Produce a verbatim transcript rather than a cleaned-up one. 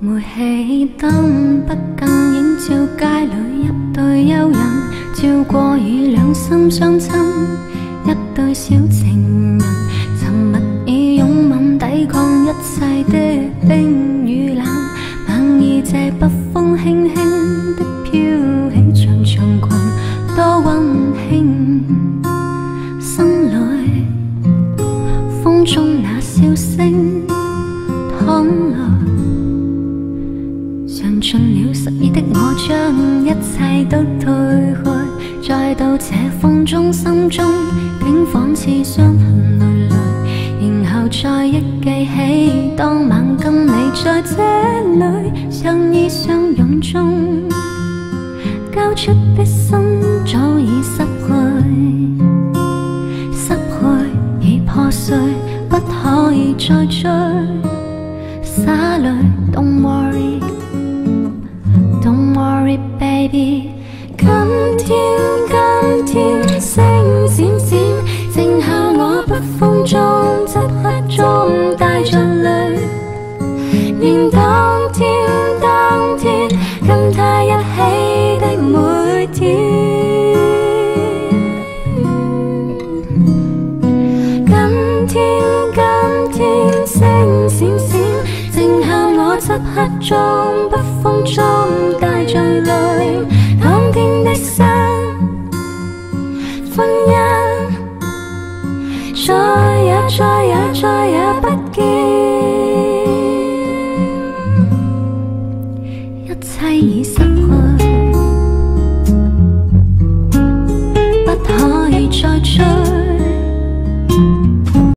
煤氣燈不更映照街裏一對幽人，照過已兩心相親，一對小情人，沉默以擁吻抵抗一切的冰與冷，猛意借北風輕輕的飄起長長裙，多溫馨。心裏風中那笑聲淌來。 嘗盡了失意的我，將一切都推開，再到這風中，心中竟仿似傷痕累累，然後再憶記起當晚跟你在這裏相依相擁中，交出的心早已失去，失去已破碎，不可以再追，灑淚 Don't worry。 Don't worry, baby。今天，今天星閃閃，靜候我北風中，漆黑中帶着淚。連當天，當天跟他一起的每天。今天，今天星閃閃，靜候我漆黑中，北風中。 帶着淚，當天的心婚姻，再也再也再也不見。